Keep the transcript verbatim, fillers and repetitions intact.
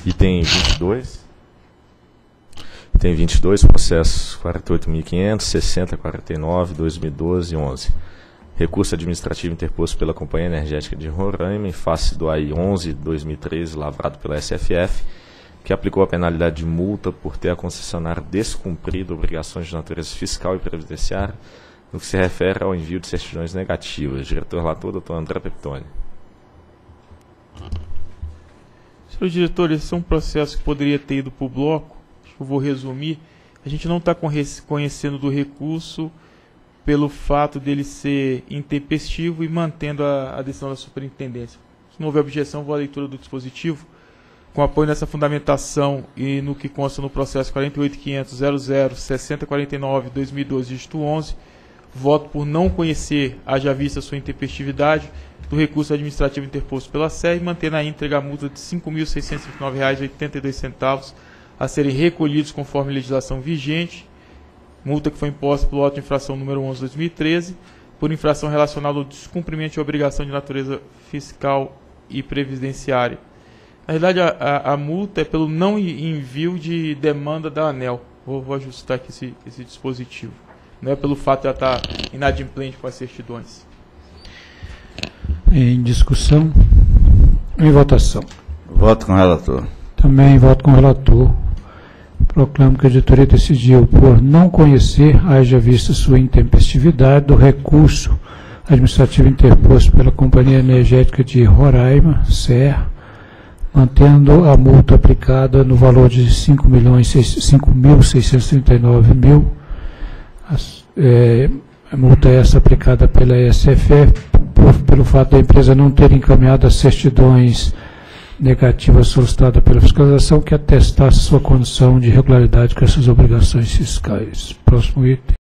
Item vinte e dois. Item vinte e dois, processo quarenta e oito mil e quinhentos, sessenta, quarenta e nove, dois mil e doze e onze. Recurso administrativo interposto pela Companhia Energética de Roraima em face do A I onze de dois mil e treze, lavrado pela S F F, que aplicou a penalidade de multa por ter a concessionária descumprido obrigações de natureza fiscal e previdenciária no que se refere ao envio de certidões negativas. Diretor-relator, doutor André Peptoni. Senhor diretor, esse é um processo que poderia ter ido para o bloco. Eu vou resumir. A gente não está conhecendo do recurso pelo fato dele ser intempestivo e mantendo a, a decisão da superintendência. Se não houver objeção, vou à leitura do dispositivo. Com apoio nessa fundamentação e no que consta no processo quarenta e oito mil quinhentos ponto zero zero sessenta quarenta e nove barra dois mil e doze, dígito onze, voto por não conhecer, haja vista sua intempestividade, do recurso administrativo interposto pela S E R e manter na íntegra a multa de cinco mil seiscentos e cinquenta e nove reais e oitenta e dois centavos a serem recolhidos conforme a legislação vigente, multa que foi imposta pelo auto de infração número onze de dois mil e treze, por infração relacionada ao descumprimento de obrigação de natureza fiscal e previdenciária. Na verdade, a, a, a multa é pelo não envio de demanda da ANEEL. Vou, vou ajustar aqui esse, esse dispositivo. Não é pelo fato de ela estar inadimplente com as certidões. Em discussão. Em votação. Voto com o relator. Também voto com o relator. Proclamo que a diretoria decidiu por não conhecer, haja vista sua intempestividade, do recurso administrativo interposto pela Companhia Energética de Roraima, S E R, mantendo a multa aplicada no valor de cinco mil seiscentos e trinta e nove mil. É, a multa é essa aplicada pela S F F por, pelo fato da empresa não ter encaminhado as certidões negativas solicitadas pela fiscalização que atestasse sua condição de regularidade com essas obrigações fiscais. Próximo item.